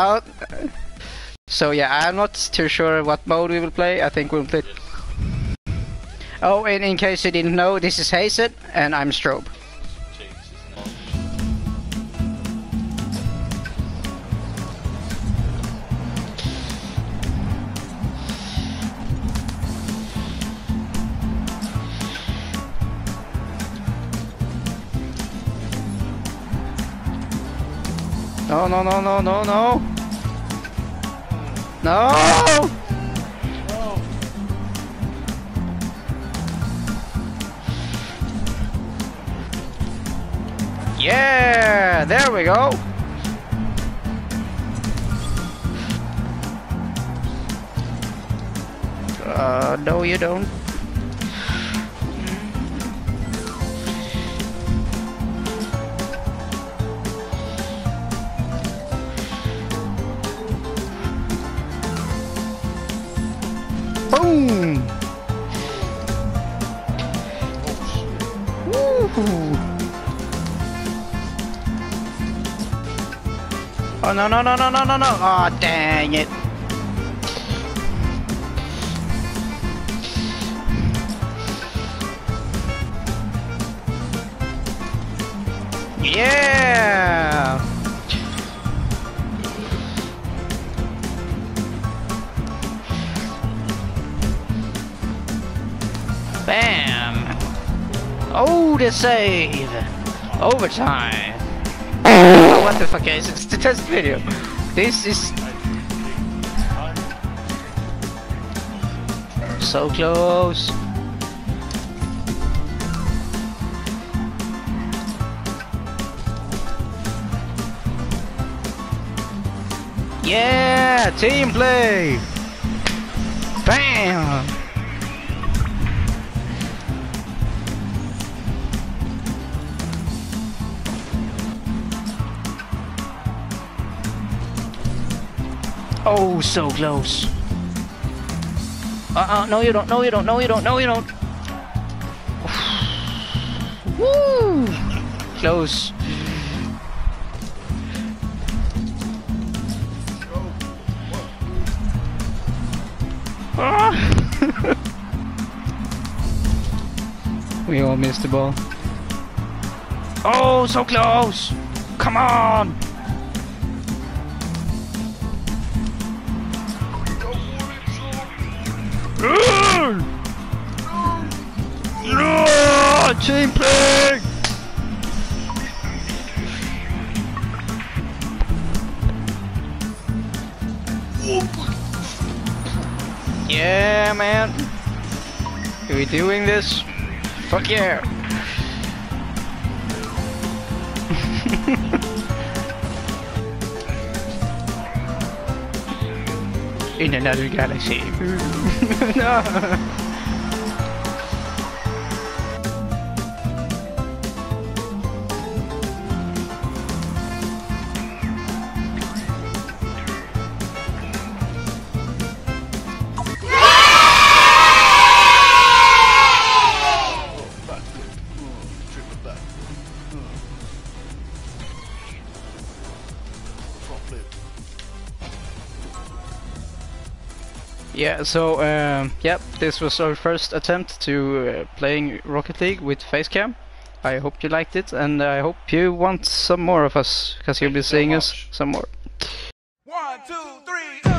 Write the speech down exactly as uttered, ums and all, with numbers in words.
out. So yeah, I'm not too sure what mode we will play. I think we'll play. Oh, and in case you didn't know, this is Hazed and I'm Strobe. No, no, no, no, no, no. No! Yeah, there we go. Uh, no, you don't. Boom! Woo! Oh no no no no no no no! Oh dang it! Yeah! Bam! Oh, the save! Overtime! Oh, what the fuck is it? It's the test video! This is... so close! Yeah! Team play! Bam! Oh, so close. Uh-uh, no you don't, no you don't, no you don't, no you don't. Woo! Close. We all missed the ball. Oh, so close! Come on! No! Team play! Yeah, man. Are we doing this? Fuck yeah! In another galaxy. No. Yeah, so um, yep, this was our first attempt to uh, playing Rocket League with Facecam. I hope you liked it, and I hope you want some more of us, because you'll be seeing us some more. One, two, three.